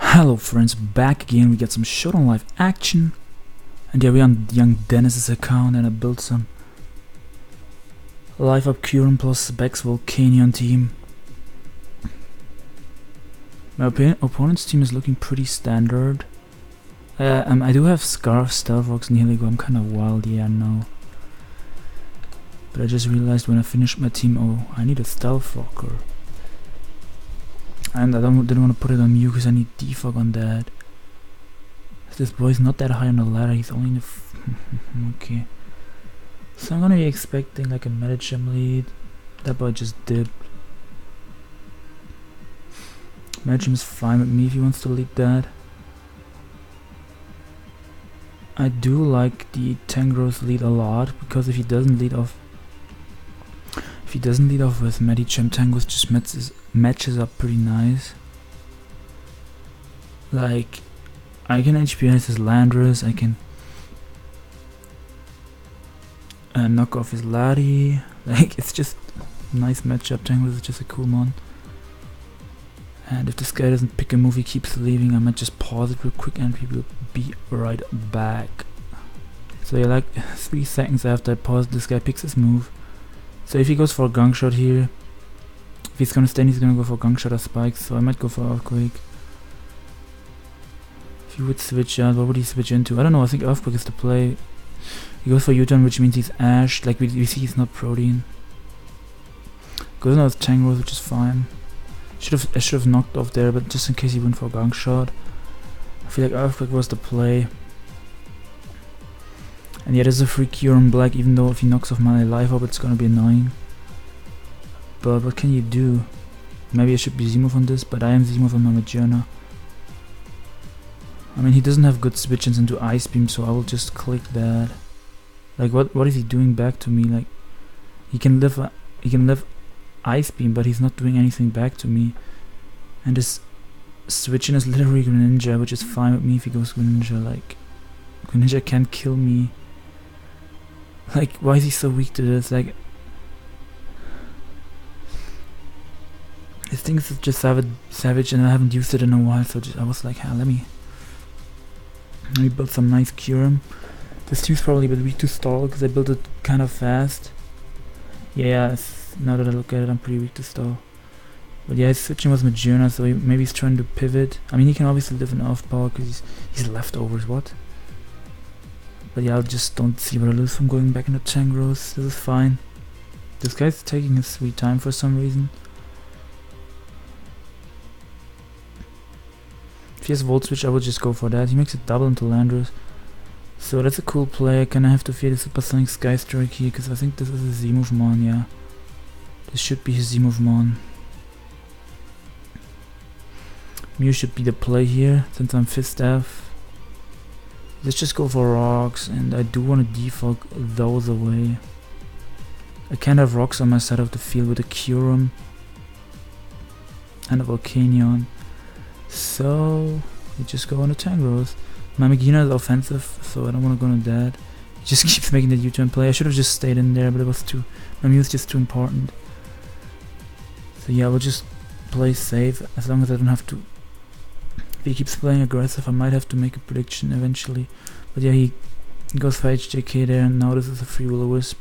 Hello friends, back again. We got some Showdown Live action. And yeah, we're on young Dennis's account and I built some Life Up Curum plus Bex Volcanion team. My opponent's team is looking pretty standard. I do have Scarf, Stealth Rocks and Heligo. I'm kind of wild, yeah, I know. But I just realized when I finished my team, oh, I need a Stealth Rocker. And I didn't want to put it on Mew because I need defog on that. This boy's not that high on the ladder, he's only in the okay. So I'm gonna be expecting like a Medicham lead. That boy just dipped. Medicham's fine with me if he wants to lead that. I do like the Tangrowth lead a lot, because if he doesn't lead off with Medicham, Tangrowth just matches up pretty nice. Like, I can HPS his Landorus, I can knock off his Lati. Like, it's just a nice matchup. Tangrowth is just a cool mon. And if this guy doesn't pick a move, he keeps leaving, I might just pause it real quick and we will be right back. So yeah, like 3 seconds after I pause, this guy picks his move. So if he goes for a Gunk Shot here, if he's gonna stand, he's gonna go for Gunk Shot or Spikes, so I might go for Earthquake. If he would switch out, what would he switch into? I don't know, I think Earthquake is the play. He goes for U-turn, which means he's Ash, like we see he's not Protein. Goes now with Tangrowth, which is fine. I should have knocked off there, but just in case he went for a Gunk Shot. I feel like Earthquake was the play. And yeah, there's a free Curum Black, even though if he knocks off my Life Up, it's gonna be annoying. But what can you do? Maybe I should be Z-move on this, but I am Z-move on my Magearna. I mean, he doesn't have good switch-ins into Ice Beam, so I will just click that. Like, what is he doing back to me? Like, he can live Ice Beam, but he's not doing anything back to me. And this switch-in is literally Greninja, which is fine with me if he goes Greninja. Like, Greninja can't kill me. Like, why is he so weak to this? Like, this thing is just savage and I haven't used it in a while, so I was like, let me build some nice Curum. This team's probably a bit weak to stall because I built it kind of fast. Yeah, now that I look at it, I'm pretty weak to stall. But yeah, his switching was Magearna, so maybe he's trying to pivot. I mean, he can obviously live in off power because he's leftovers, what? But yeah, I just don't see what I lose from going back into Tangrowth. This is fine. This guy's taking his sweet time for some reason. If he has Volt Switch, I would just go for that. He makes it double into Landorus. So that's a cool play. I kinda have to fear the Supersonic Sky Strike here, because I think this is a Z-move mon, yeah. This should be his Z-move mon. Mew should be the play here, since I'm Fist F. Let's just go for rocks, and I do want to defog those away. I can't have rocks on my side of the field with a Curum and a Volcanion. So we just go on a Tangrowth. My Magearna is offensive, so I don't want to go on that. He just keeps making the U-turn play. I should have just stayed in there, but it was my Mew's just too important. So yeah, we'll just play safe as long as I don't have to. If he keeps playing aggressive, I might have to make a prediction eventually. But yeah, he goes for HJK there, and now this is a free Will-O-Wisp.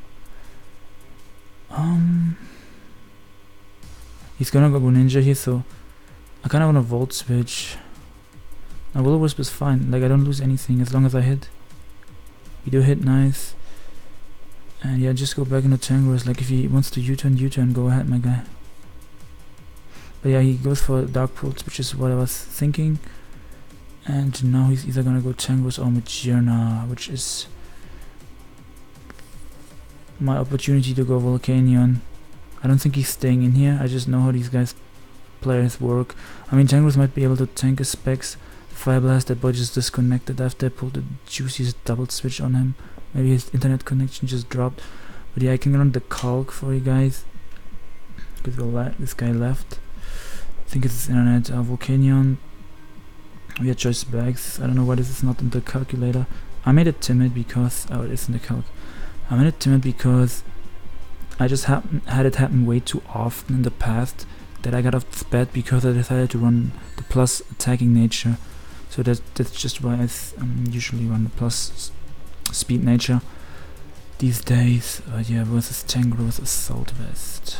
He's gonna go Ninja here, so I kinda wanna Volt Switch. Now Will-O-Wisp is fine, like I don't lose anything as long as I hit. We do hit nice. And yeah, just go back into Tangrowth. Like if he wants to U-turn, go ahead my guy. But yeah, he goes for Dark Pulse, which is what I was thinking. And now he's either gonna go Tangrowth or Magearna, which is my opportunity to go Volcanion. I don't think he's staying in here, I just know how these players work. I mean, Tangrowth might be able to tank his specs. Fire Blast, that boy just disconnected after I pulled the juiciest double switch on him. Maybe his internet connection just dropped. But yeah, I can run the Calc for you guys, because this guy left. I think it's his internet. Volcanion. We had choice bags. I don't know why this is not in the calculator. I made it timid because it is in the calc. I made it timid because I just had it happen way too often in the past that I got off this bed because I decided to run the plus attacking nature. So that's just why I usually run the plus speed nature these days. Yeah, versus Tangrowth Assault Vest.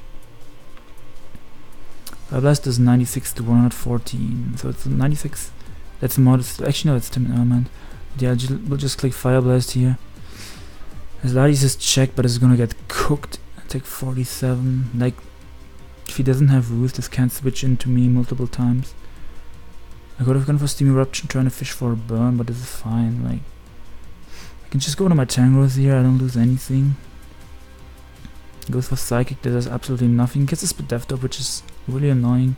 Blast is 96 to 114, so it's 96. That's modest. Actually, no, it's Timid Element. Yeah, we'll just click Fire Blast here. His Ladies is checked, but it's gonna get cooked. Take 47. Like, if he doesn't have Roost, this can't switch into me multiple times. I could have gone for Steam Eruption, trying to fish for a burn, but this is fine. Like, I can just go to my Tangrowth here. I don't lose anything. Goes for Psychic. That does absolutely nothing. Gets a Spadefta, which is really annoying.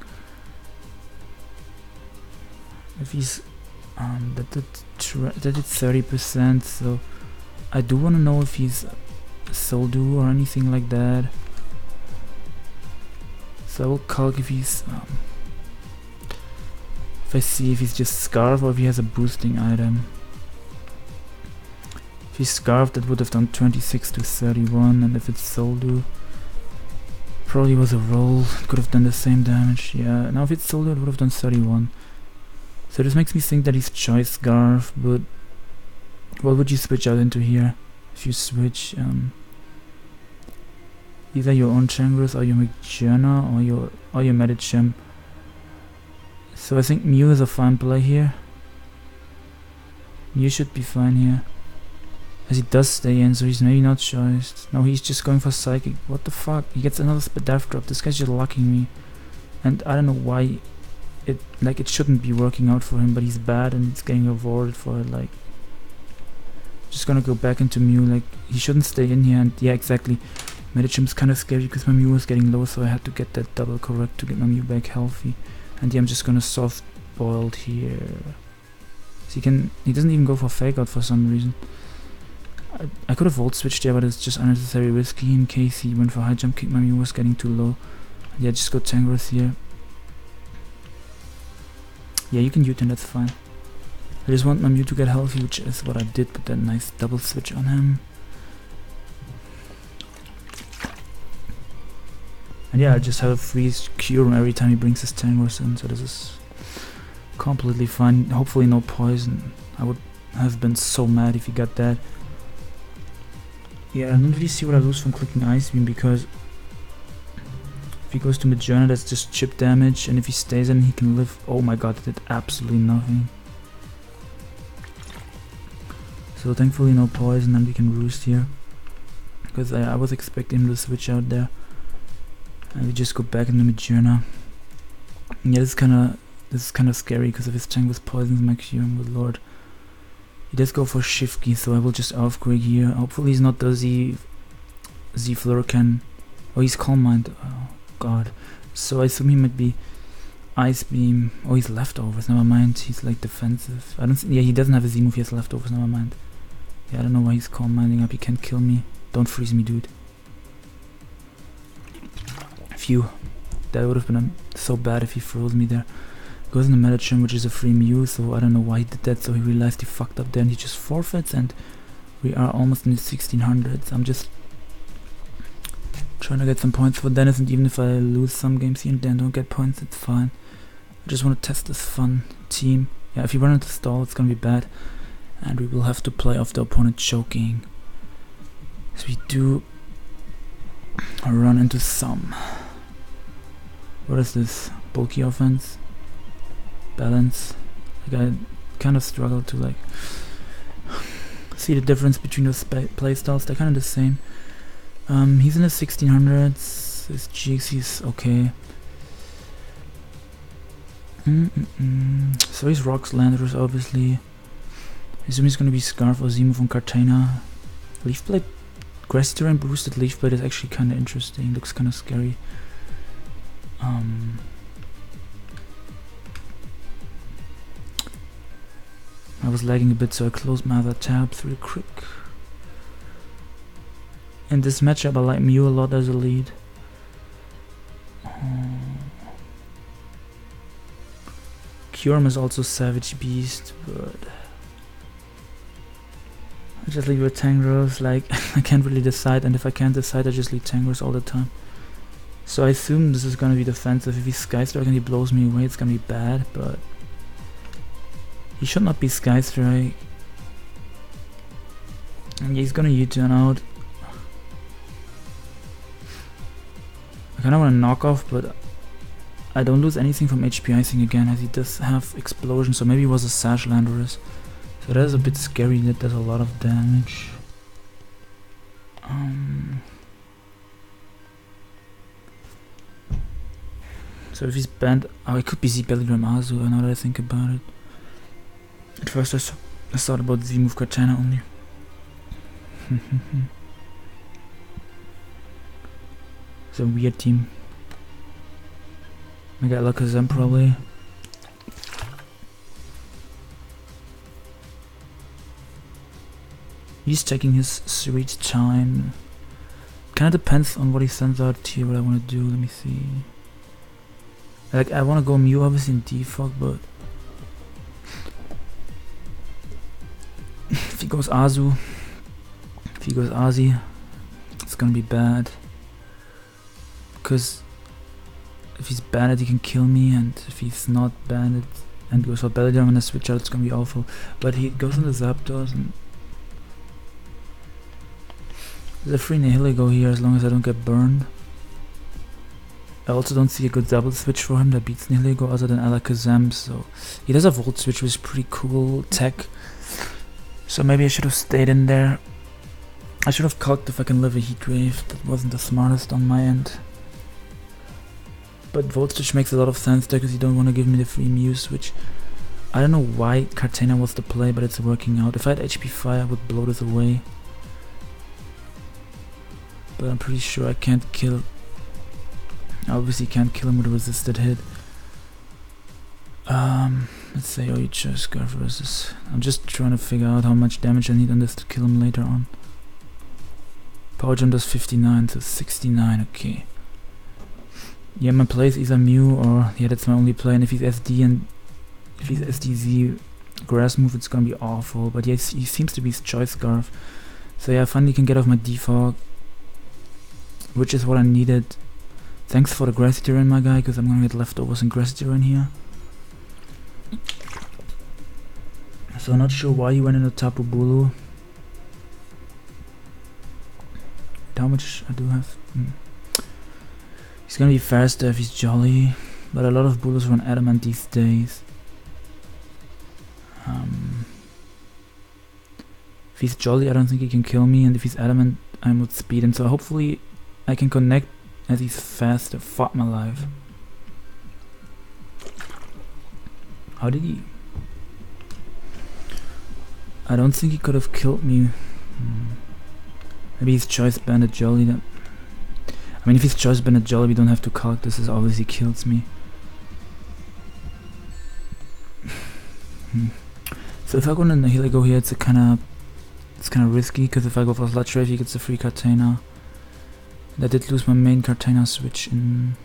If he's that did 30%, so I do want to know if he's Soldu or anything like that. So I will calc if he's if I see if he's just Scarf or if he has a boosting item. If he's Scarf, that would have done 26 to 31, and if it's Soldu, probably was a roll, it could have done the same damage. Yeah, now if it's Soldu, it would have done 31. So this makes me think that he's Choice Scarf, but what would you switch out into here? If you switch either your own Tangrowth or your Magearna or your Medicham. So I think Mew is a fine play here. Mew should be fine here. As he does stay in, so he's maybe not choiced. No, he's just going for Psychic. What the fuck? He gets another Spadef drop. This guy's just locking me. And I don't know why it shouldn't be working out for him, but he's bad and it's getting rewarded for it. Like, just gonna go back into Mew. Like, he shouldn't stay in here. And yeah, exactly. Medicham's kind of scary because my Mew was getting low, so I had to get that double correct to get my Mew back healthy. And yeah, I'm just gonna soft boiled here. So he doesn't even go for Fake Out for some reason. I could have volt switched there, but it's just unnecessary risky in case he went for high jump kick. My Mew was getting too low. And yeah, just go Tangrowth here. Yeah, you can U-turn, that's fine. I just want my Mew to get healthy, which is what I did with that nice double switch on him. And yeah, I just have a freeze cure every time he brings his Tangrowth in, so this is completely fine. Hopefully no poison. I would have been so mad if he got that. Yeah, I don't really see what I lose from clicking Ice Beam, because if he goes to Magearna, that's just chip damage, and if he stays in, he can live. Oh my god, that did absolutely nothing. So thankfully no poison, and we can Roost here, because I was expecting him to switch out there. And we just go back into Magearna. Yeah, this is kind of scary because if his tank with poisons my Kyurem, good lord. He does go for Shifty, so I will just Earthquake here. Hopefully he's not the Z Flurrican. Oh, he's Calm Mind. Oh god. So I assume he might be Ice Beam. Oh, he's Leftovers. Never mind. He's like defensive. I don't. Yeah, he doesn't have a Z move. He has Leftovers. Never mind. Yeah, I don't know why he's Calm Minding up. He can't kill me. Don't freeze me, dude. Phew. That would have been so bad if he froze me there. Goes in the Medicham, which is a free Mew, so I don't know why he did that. So he realized he fucked up there and he just forfeits, and we are almost in the 1600s. I'm just trying to get some points for Dennis, and even if I lose some games here and then don't get points, it's fine. I just want to test this fun team. Yeah, if you run into stall, it's gonna be bad, and we will have to play off the opponent choking. So we do run into some. What is this? Bulky offense? Balance? Like, I kind of struggle to like see the difference between those playstyles. They're kind of the same. He's in the 1600s. His GX is okay. So he's Rocks Landers, obviously. I assume he's gonna be Scarf or Zemo from Cartana. Leaf Blade, Grassy Terrain boosted Leaf Blade is actually kind of interesting. Looks kind of scary. I was lagging a bit, so I closed my other tabs real quick. In this matchup, I like Mew a lot as a lead. Kyurem is also Savage Beast, but I just leave with Tangrowth. Like, I can't really decide, and if I can't decide, I just leave Tangrowth all the time. So I assume this is gonna be defensive. If he's Sky Strike and he blows me away, it's gonna be bad, but he should not be Sky Strike. And yeah, he's gonna U-turn out. I kinda wanna knock off, but I don't lose anything from HP icing again, as he does have explosion, so maybe it was a Sash Landorus. So that is a bit scary, that does a lot of damage. So if he's banned, oh, it could be Z-Bellygram Azu, now that I think about it. At first I thought about Z-Move Katana only. It's a weird team. I got Alakazam probably. He's taking his sweet time. Kinda depends on what he sends out here, what I wanna do, let me see. Like, I wanna go Mew obviously in defog, but if he goes Azu, if he goes Azi, it's gonna be bad. Because if he's banned, he can kill me, and if he's not banned and goes for Belladam, I'm gonna switch out, it's gonna be awful. But he goes on the Zapdos, and there's a free Nihilego here as long as I don't get burned. I also don't see a good double switch for him that beats Nihilego other than Alakazam, so he does a Volt Switch, which is pretty cool tech. So maybe I should have stayed in there. I should have calced if I can live a Heat Wave. That wasn't the smartest on my end. But Volt Switch makes a lot of sense there because you don't want to give me the free Mew Switch. I don't know why Kartana was the play, but it's working out. If I had HP Fire, I would blow this away. But I'm pretty sure I can't kill. I obviously can't kill him with a resisted hit. Let's say Oicha Scarf versus. I'm just trying to figure out how much damage I need on this to kill him later on. Power Jump does 59, so 69, okay. Yeah, my play is either Mew or, yeah, that's my only play, and if he's SD and if he's SDZ Grass move, it's gonna be awful, but yes, he seems to be Choice Scarf. So yeah, I finally can get off my defog, which is what I needed. Thanks for the Grassy Terrain, my guy, because I'm gonna get leftovers in Grassy Terrain here. So I'm not sure why you went into Tapu Bulu. How much I do have? He's gonna be faster if he's Jolly, but a lot of Bulus run Adamant these days. If he's Jolly, I don't think he can kill me, and if he's Adamant, I'm with speed, and so hopefully I can connect as he's faster. Fuck my life. How did he? I don't think he could have killed me. Maybe he's Choice Bandit Jolly. That, I mean, if he's Choice Bandit Jolly, we don't have to calc. This is obviously kills me. So if I go into Nihilego here, it's kind of risky, because if I go for Sludge Wave, he gets a free Kartana. I did lose my main Kartana switch in.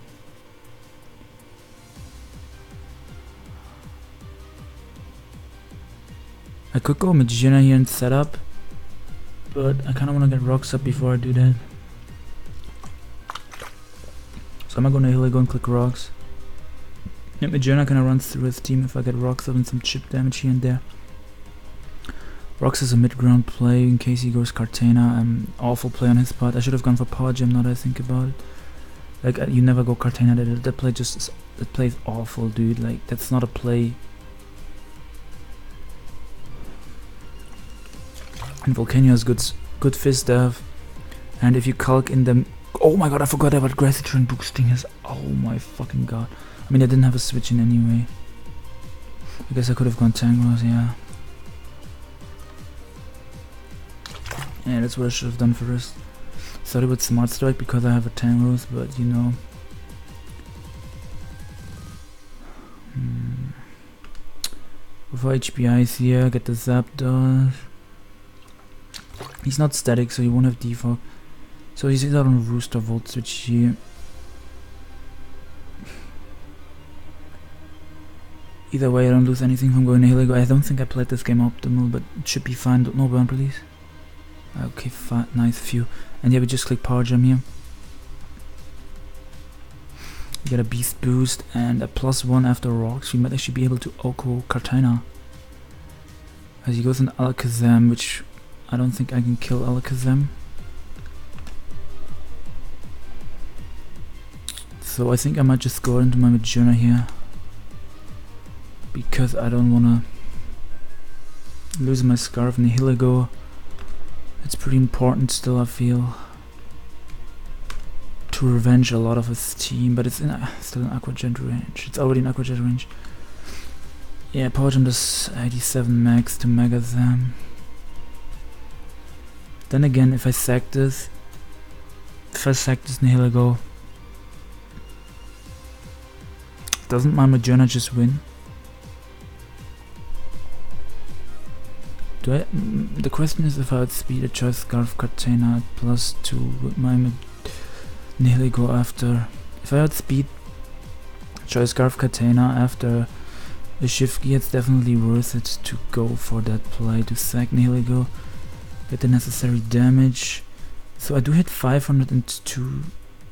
I could go Magina here and set up, but I kind of want to get rocks up before I do that. So I'm gonna go and click rocks. Yep, Magina kind of runs through his team if I get rocks up and some chip damage here and there. Rocks is a mid-ground play in case he goes Kartana. Awful play on his part. I should have gone for Power Gem now that I think about it. Like, you never go Kartana. That play just that play is awful, dude. Like, that's not a play. And Volcania is good fizz dev. And if you calc in them, oh my god, I forgot about Grassy Terrain boosting his. Oh my fucking god. I mean, I didn't have a switch in anyway. I guess I could have gone Tangros, yeah. Yeah, that's what I should have done first. Sorry with Smart Strike because I have a Tangros, but you know. Before HPIs here, get the Zapdos. He's not static, so he won't have defog. So he's either on Roost or Volt Switch here. Either way, I don't lose anything from going to Nihilego. I don't think I played this game optimal, but it should be fine. No burn, please. Okay, nice, few. And yeah, we just click Power Gem here. We get a beast boost and a +1 after rocks. We might actually be able to Oko Cartana. As he goes in Alakazam, which I don't think I can kill Alakazam. So I think I might just go into my Magearna here. Because I don't wanna lose my Scarf and Nihilego. It's pretty important still, I feel, to revenge a lot of his team, but it's still in Aqua Jet range. It's already in Aqua Jet range. Yeah, Power Jump does 87 max to Megazam. Then again, if I sack this Nihilego, doesn't my Magearna just win? The question is if I outspeed a Choice Scarf Cartana at +2 with my Nihilego after. If I outspeed Choice Scarf Cartana after a Shift Gear, it's definitely worth it to go for that play to sack Nihilego, get the necessary damage. So I do hit 502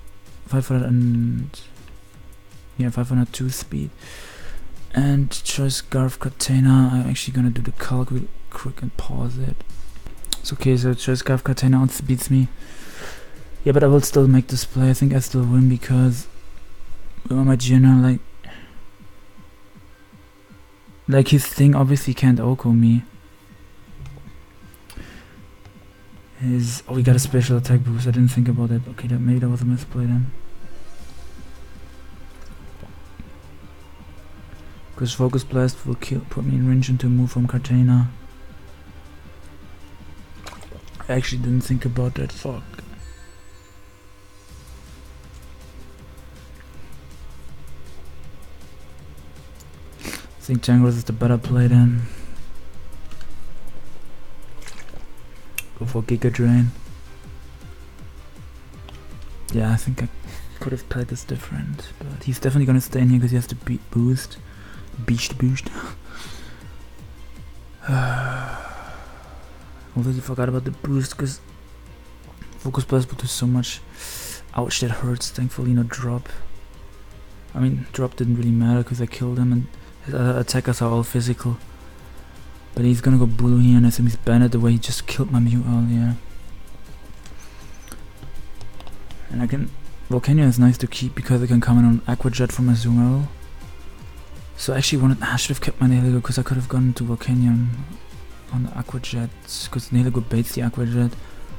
speed. And Choice Scarf Cartana, I'm actually gonna do the calc real quick and pause it. It's okay, so Choice Scarf Cartana outspeeds me. Yeah, but I will still make this play. I think I still win because with my Magearna, like his thing obviously can't Oko me. Oh, we got a special attack boost. I didn't think about that. Okay, maybe that was a misplay then. Because Focus Blast will put me in range into a move from Cartana. I actually didn't think about that. Fuck. I think Tangrowth is the better play then. Go for Giga Drain. Yeah, I think I could have played this different, but he's definitely gonna stay in here because he has to boost. Beast boost. Already forgot about the boost because Focus Blast would do so much. Ouch, that hurts. Thankfully no drop. I mean, drop didn't really matter because I killed him and his other attackers are all physical. But he's gonna go Bulu here and I assume he's banned the way he just killed my Mew earlier. And I can... Volcanion is nice to keep because I can come in on Aqua Jet from my Azumarill. So I actually wanted... I should have kept my Nihilego because I could have gone to Volcanion on the Aqua Jet because Nihilego baits the Aqua Jet.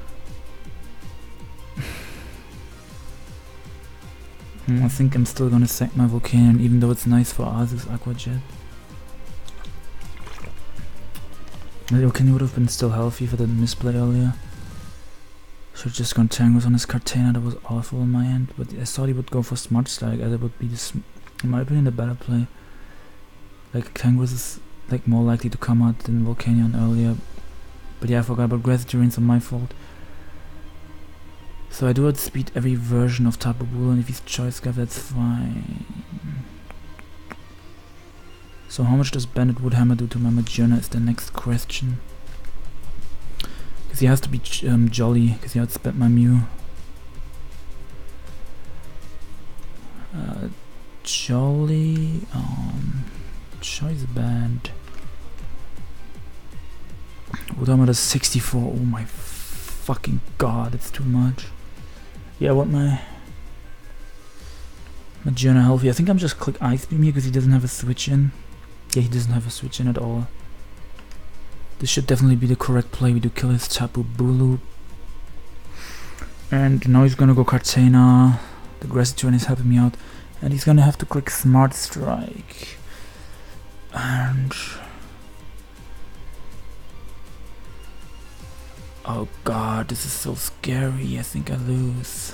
I think I'm still gonna sack my Volcanion even though it's nice for Azu's Aqua Jet. My Volcanion would have been still healthy for the misplay earlier. Should have just gone Tangrowth on his Cartana. That was awful on my end, but I thought he would go for Smart Strike as it would be in my opinion the better play. Like Tangrowth is like more likely to come out than Volcanion earlier. But yeah, I forgot about Gravity Drain's on my fault. So I do outspeed every version of Tapu Bulu, and if he's Choice Scarf, that's fine. So how much does Bandit Woodhammer do to my Magearna is the next question. Because he has to be jolly, because he outspent my Mew. Jolly, Choice Band. Woodhammer does 64, oh my fucking god, it's too much. Yeah, I want my Magearna healthy. I think I'm just click Ice Beam here because he doesn't have a switch in. Yeah, he doesn't have a switch in at all. This should definitely be the correct play. We do kill his Tapu Bulu. And now he's gonna go Cartana. The Grassy Terrain is helping me out. And he's gonna have to click Smart Strike. And... oh god, this is so scary. I think I lose.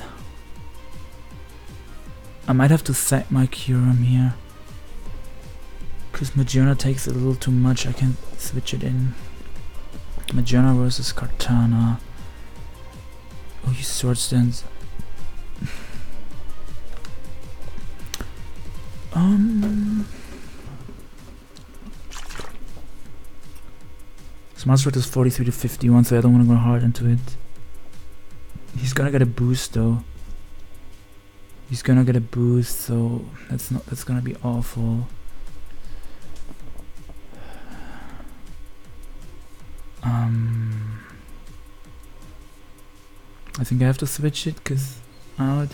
I might have to sack my Kyurem here. Because Magearna takes a little too much, I can't switch it in. Magearna versus Cartana. Oh, you Sword Stance. Smart Sword is 43 to 51, so I don't want to go hard into it. He's gonna get a boost though. He's gonna get a boost, so that's gonna be awful. I think I have to switch it because out.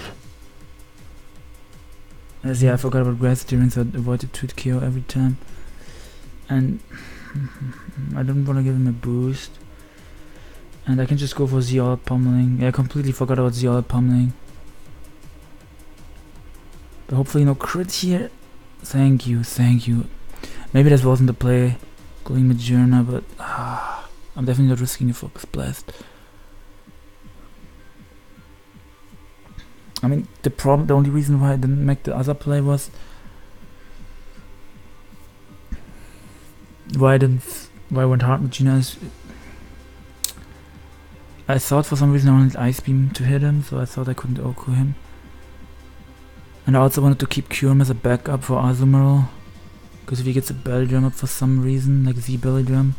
As yeah, I forgot about grass steering, so I avoided tweet KO every time. And I don't want to give him a boost. And I can just go for Zeal pummeling. Yeah, I completely forgot about Zeal pummeling. But hopefully no crit here. Thank you, thank you. Maybe that wasn't the play, going Majourna, but I'm definitely not risking a Focus Blast. I mean, the only reason why I didn't make the other play was why I went hard with Gina is I thought for some reason I wanted Ice Beam to hit him, so I thought I couldn't OHKO him. And I also wanted to keep Kyurem as a backup for Azumarill, because if he gets a Belly Drum up for some reason, like Z Belly Drum,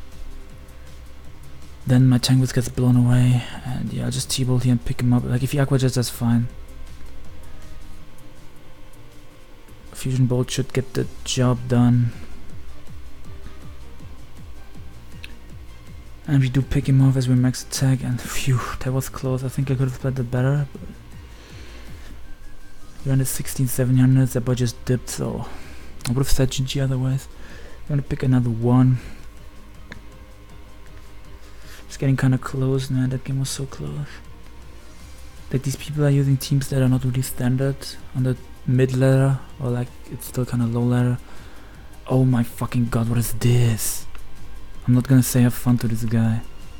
then my Tangrowth gets blown away, and yeah, I'll just T-Bolt here and pick him up. Like if he Aqua Jets, that's fine. Fusion Bolt should get the job done. And we do pick him off as we max attack, and phew, that was close. I think I could have played that better. But we're on the 16-1700s, that boy just dipped, so I would have said GG otherwise. I'm gonna pick another one. It's getting kinda close, man. That game was so close. Like these people are using teams that are not really standard on the mid ladder, or like it's still kinda low ladder. Oh my fucking god, what is this? I'm not gonna say have fun to this guy.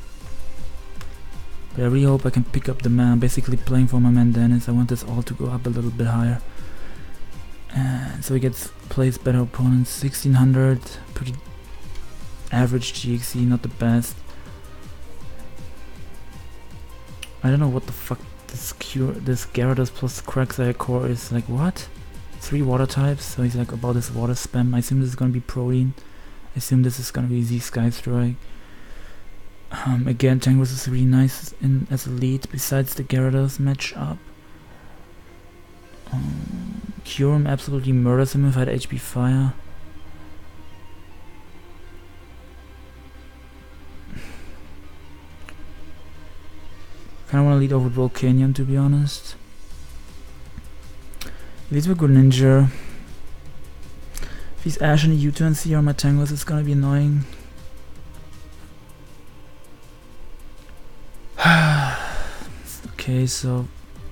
But I really hope I can pick up the man. I'm basically playing for my man Dennis. I want this all to go up a little bit higher. And so he plays better opponents. 1600, pretty average GXE, not the best. I don't know what the fuck this Gyarados plus Quagsire core is. Like what? 3 water types, so he's like about his water spam. I assume this is gonna be Protein. I assume this is gonna be Z Sky Strike. Again, Tangrowth is really nice as a lead besides the Gyarados matchup. Kyurem absolutely murders him if I had HP Fire. Kinda wanna lead over Volcanion, to be honest. Leads with Greninja. If he's Ash and a U-turns here on my Tangrowth, it's gonna be annoying. Okay, so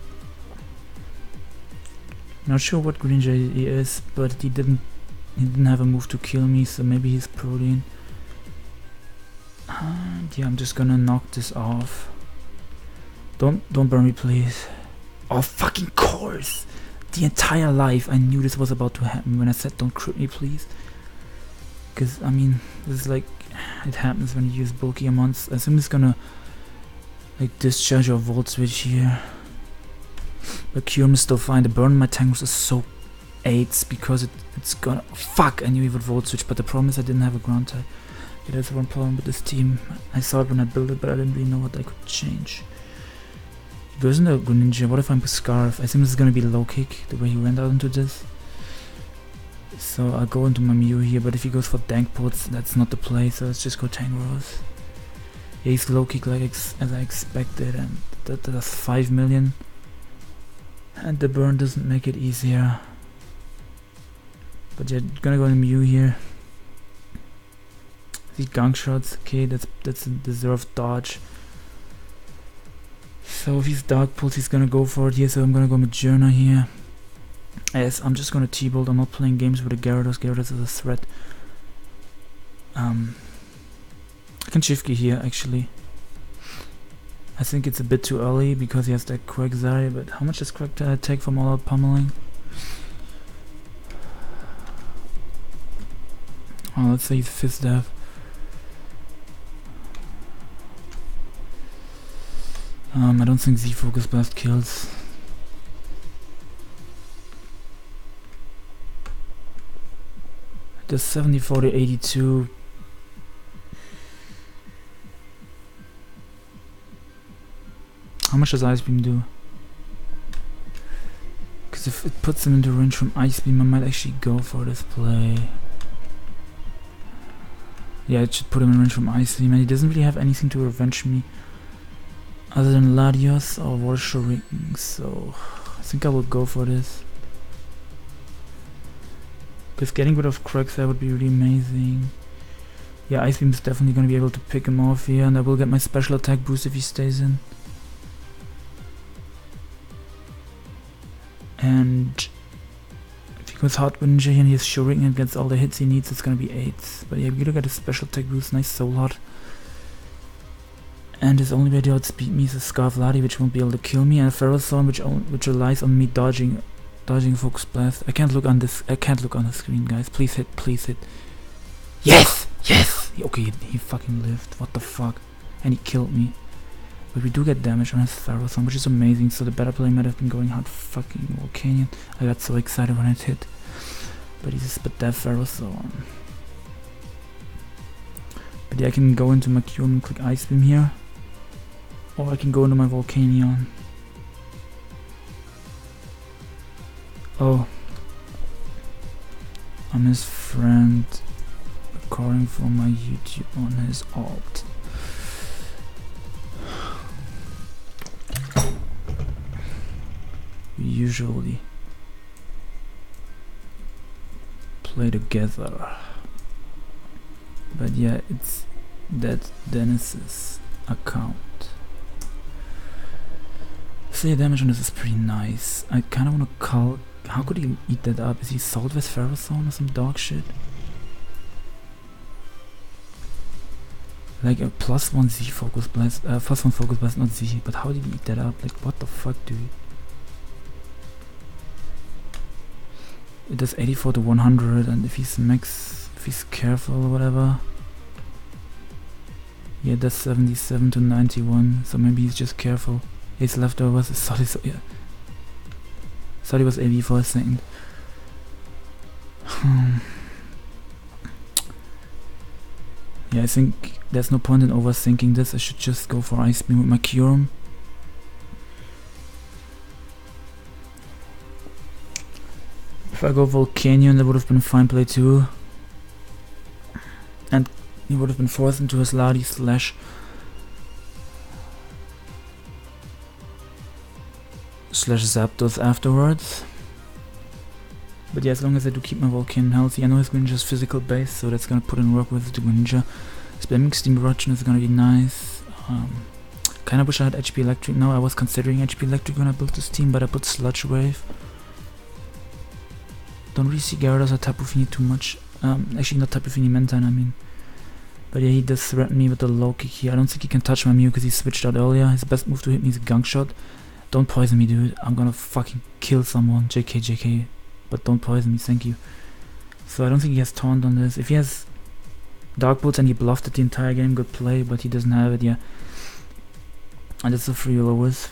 not sure what Greninja he is, but he didn't have a move to kill me, so maybe he's Protein. And yeah, I'm just gonna knock this off. Don't burn me, please. Oh, fucking course! The entire life I knew this was about to happen when I said don't crit me, please. Cause I mean, this is like, it happens when you use bulky amounts. I assume it's gonna like discharge or volt switch here. But Kyurem is still fine. The burn on my Tangrowth is so 8s because it's gonna... Fuck! I knew he would volt switch, but the problem is I didn't have a ground type. Yeah, that's one problem with this team. I saw it when I built it, but I didn't really know what I could change. He goes into Greninja. What if I'm Scarf? I assume this is gonna be low kick, the way he went out into this. So I'll go into my Mew here, but if he goes for Dank Pots, that's not the play, so let's just go Tangrowth. Yeah, he's low kick like as I expected, and that does 5 million. And the burn doesn't make it easier. But yeah, gonna go to Mew here. The gunk shots, okay, that's a deserved dodge. So if he's Dark Pulse, he's gonna go for it here, so I'm gonna go Majourna here. Yes, I'm just gonna T-Bolt. I'm not playing games with the Gyarados. Gyarados is a threat. I can Shifty here actually. I think it's a bit too early because he has that Quagsire, but how much does Quagsire take from all out pummeling? Oh, let's say he's 5th dev. I don't think Z Focus Blast kills. Does 74 to 82. How much does Ice Beam do? Because if it puts him into range from Ice Beam, I might actually go for this play. Yeah, it should put him in range from Ice Beam, and he doesn't really have anything to revenge me other than Latios or Water Shuriken, so I think I will go for this. Because getting rid of Quagsire would be really amazing. Yeah, Ice Beam is definitely going to be able to pick him off here, and I will get my special attack boost if he stays in. And if he goes Hard Ninja here and he has Shuriken and gets all the hits he needs, it's going to be 8. But yeah, we gotta get a special attack boost, nice Soul Heart. And his only way to outspeed me is a Scarf Lati, which won't be able to kill me, and a Ferrothorn, which relies on me dodging Focus Blast. I can't look on the screen, guys. Please hit, please hit. Yes! Yes! Okay, he fucking lived. What the fuck? And he killed me. But we do get damage on his Ferrothorn, which is amazing, so the better play might have been going hard fucking Volcanion. I got so excited when it hit. But he's just spit that Ferrothorn. But yeah, I can go into my Kyurem and click Ice Beam here. Or I can go into my Volcanion. Oh. I'm his friend. Recording from my YouTube on his alt. We usually play together. But yeah, it's that Dennis's account. So yeah, damage on this is pretty nice. I kinda wanna call. How could he eat that up? Is he Salt with Ferrothorn or some dog shit? Like a +1 Z Focus Blast, +1 Focus Blast, not Z, but how did he eat that up? Like, what the fuck, dude? It does 84 to 100, and if he's careful or whatever. Yeah, that's 77 to 91, so maybe he's just careful. His leftovers is solid, so yeah. Thought he was AV for a second. Yeah, I think there's no point in overthinking this. I should just go for Ice Beam with my Kyurem. If I go Volcanion, that would have been a fine play too. And he would have been forced into his Lati slash Zapdos afterwards. But yeah, as long as I do keep my Volcanion healthy, I know his Greninja's physical base, so that's gonna put in work with the Greninja. Spamming Steam Eruption is gonna be nice. Kinda wish I had HP Electric now. I was considering HP Electric when I built this team, but I put Sludge Wave. Don't really see Gyarados or Tapu Fini too much. Actually not Tapu Fini, Mentine I mean. But yeah, he does threaten me with the low kick here. I don't think he can touch my Mew because he switched out earlier. His best move to hit me is a Gunk Shot. Don't poison me, dude. I'm gonna fucking kill someone. JK. But don't poison me, thank you. So I don't think he has Taunt on this. If he has Dark Boots and he bluffed it the entire game, good play, but he doesn't have it, yeah. And it's a free Will-O-Wisp.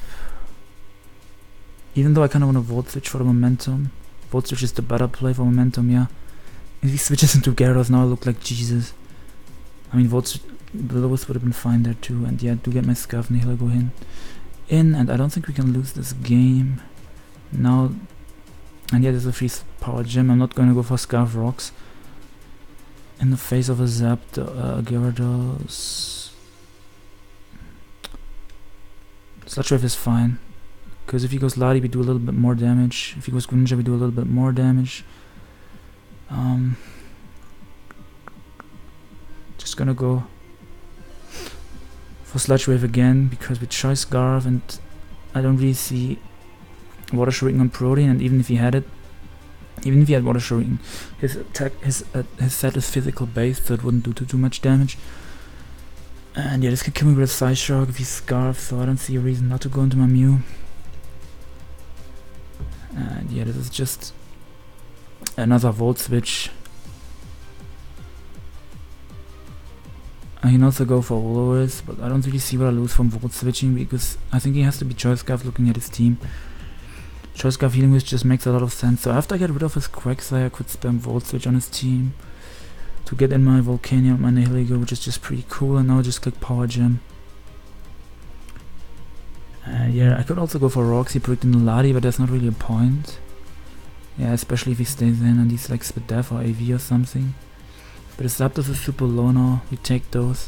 Even though I kinda wanna Volt Switch for the momentum. Volt Switch is the better play for momentum, yeah. If he switches into Gyarados now, I look like Jesus. I mean, Will-O-Wisp would have been fine there too, and yeah, I do get my Scarf and Healer go in, and I don't think we can lose this game. Now, and yeah, there's a free Power Gem. I'm not gonna go for Scarf Rocks in the face of a Gyarados. Sludge Wave is fine, because if he goes Lati, we do a little bit more damage. If he goes Greninja, we do a little bit more damage. Just gonna go for Sludge Wave again, because with Choice Scarf, and I don't really see Water Shuriken on Protein, and even if he had it, even if he had Water Shuriken, his attack, his set is physical based, so it wouldn't do too much damage. And yeah, this could kill me with a Psyshock if he's Scarf, so I don't see a reason not to go into my Mew. And yeah, this is just another Volt Switch. I can also go for Will-O-Wisp, but I don't really see what I lose from Volt Switching, because I think he has to be Choice Scarf looking at his team. Choice Scarf Healing Wisp just makes a lot of sense, so after I get rid of his Quagsire, I could spam Volt Switch on his team to get in my Volcanion, my Nihilego, which is just pretty cool, and now I just click Power Gem. Yeah, I could also go for Roxy, predicting the Lati, but there's not really a point. Yeah, especially if he stays in and he's like Spadef or AV or something. But his Zapdos is super low now, we take those.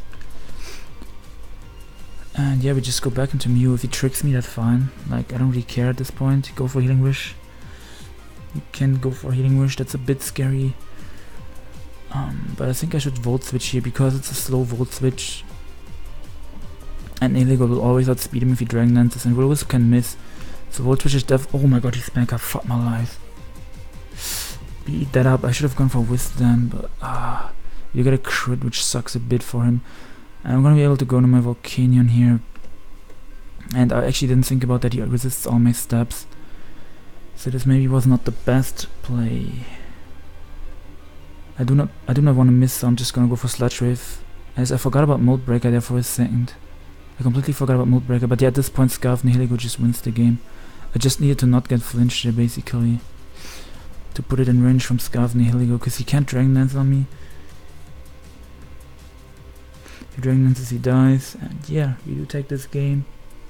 And yeah, we just go back into Mew. If he tricks me, that's fine. Like, I don't really care at this point. Go for Healing Wish. You can go for Healing Wish, that's a bit scary. But I think I should Volt Switch here because it's a slow Volt Switch. And Nihilego will always outspeed him if he Dragon Dances, and Will-O-Wisp can miss. So Volt Switch is oh my god, he's Spanker, fuck my life. Beat that up, I should have gone for Wisdom, but you get a crit, which sucks a bit for him. And I'm gonna be able to go to my Volcanion here. And I actually didn't think about that, he resists all my steps. So this maybe was not the best play. I do not want to miss, so I'm just gonna go for Sludge Wave. As I forgot about Mold Breaker there for a second. I completely forgot about Mold Breaker, but yeah, at this point Scarf Nihilego just wins the game. I just needed to not get flinched there basically. To put it in range from Scarf Nihilego, because he can't Dragon Dance on me. If he Dragon Dances he dies, and yeah, we do take this game.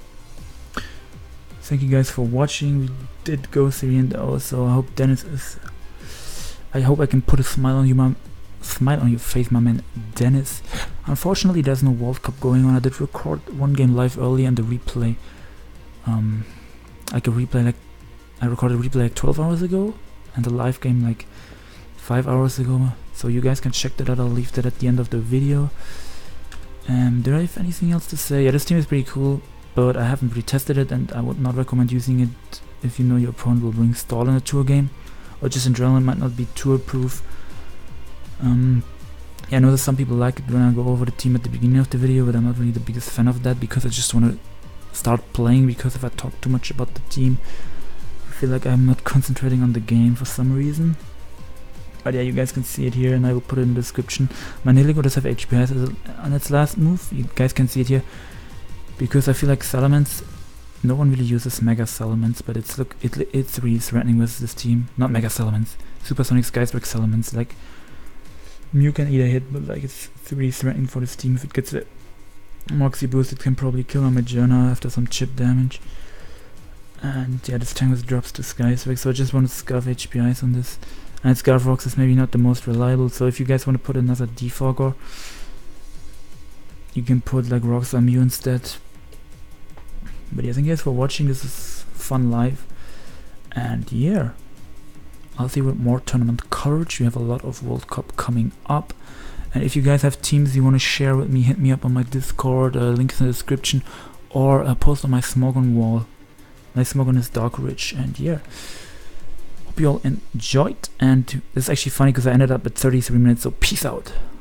Thank you guys for watching. We did go 3-0, so I hope Dennis is... I hope I can put a smile on your face, my man Dennis. Unfortunately, there's no World Cup going on. I did record one game live early and the replay, like a replay, like I recorded a replay like 12 hours ago, and the live game like 5 hours ago. So you guys can check that out. I'll leave that at the end of the video. Do I have anything else to say? Yeah, this team is pretty cool, but I haven't really tested it, and I would not recommend using it if you know your opponent will bring Stall in a tour game. Or just in general, it might not be tour proof. Yeah, I know that some people like it when I go over the team at the beginning of the video, but I'm not really the biggest fan of that because I just want to start playing, because if I talk too much about the team, I feel like I'm not concentrating on the game for some reason. But yeah, you guys can see it here, and I will put it in the description. My Nihilego does have HPS on its last move, you guys can see it here, because I feel like Salamence, no one really uses Mega Salamence, but it's really threatening with this team. Not Mega Salamence, Supersonic Skyspark Salamence. Like, Mew can eat a hit, but like it's really threatening for this team. If it gets a Moxie boost, it can probably kill my Magearna after some chip damage. And yeah, this Tangus drops to Skyspark, so I just want to scarf HPIs on this. And Scarf Rocks is maybe not the most reliable, so if you guys want to put another Defogger, you can put like Rocks on Mew instead. But yeah, thank you guys for watching. This is fun live, and yeah, I'll see you with more tournament coverage. We have a lot of World Cup coming up, and if you guys have teams you want to share with me, hit me up on my Discord, links in the description, or post on my Smogon wall. My Smogon is Dark Ridge, and yeah, hope you all enjoyed. And this is actually funny because I ended up at 33 minutes, so peace out.